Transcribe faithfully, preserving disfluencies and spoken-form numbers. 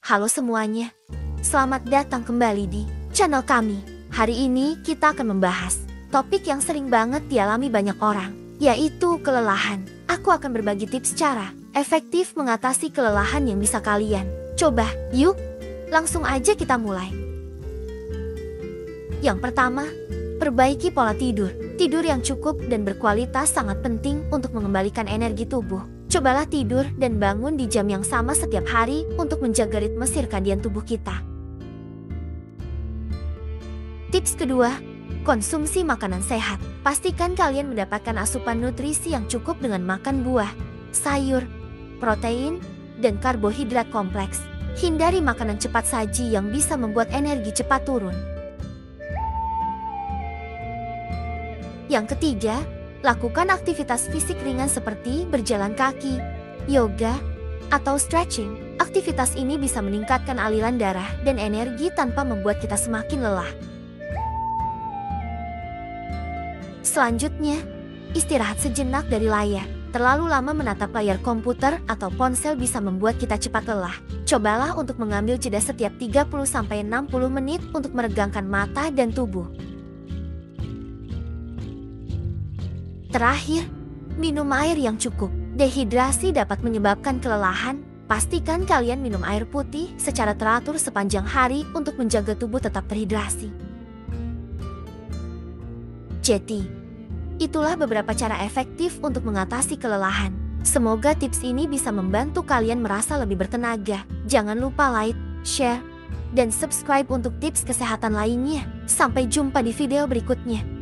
Halo semuanya, selamat datang kembali di channel kami. Hari ini kita akan membahas topik yang sering banget dialami banyak orang, yaitu kelelahan. Aku akan berbagi tips cara efektif mengatasi kelelahan yang bisa kalian coba. Yuk, langsung aja kita mulai. Yang pertama, perbaiki pola tidur. Tidur yang cukup dan berkualitas sangat penting untuk mengembalikan energi tubuh. Cobalah tidur dan bangun di jam yang sama setiap hari untuk menjaga ritme sirkadian tubuh kita. Tips kedua, konsumsi makanan sehat. Pastikan kalian mendapatkan asupan nutrisi yang cukup dengan makan buah, sayur, protein, dan karbohidrat kompleks. Hindari makanan cepat saji yang bisa membuat energi cepat turun. Yang ketiga, lakukan aktivitas fisik ringan seperti berjalan kaki, yoga, atau stretching. Aktivitas ini bisa meningkatkan aliran darah dan energi tanpa membuat kita semakin lelah. Selanjutnya, istirahat sejenak dari layar. Terlalu lama menatap layar komputer atau ponsel bisa membuat kita cepat lelah. Cobalah untuk mengambil jeda setiap tiga puluh sampai enam puluh menit untuk meregangkan mata dan tubuh. Terakhir, minum air yang cukup. Dehidrasi dapat menyebabkan kelelahan. Pastikan kalian minum air putih secara teratur sepanjang hari untuk menjaga tubuh tetap terhidrasi. Jadi, itulah beberapa cara efektif untuk mengatasi kelelahan. Semoga tips ini bisa membantu kalian merasa lebih bertenaga. Jangan lupa like, share, dan subscribe untuk tips kesehatan lainnya. Sampai jumpa di video berikutnya.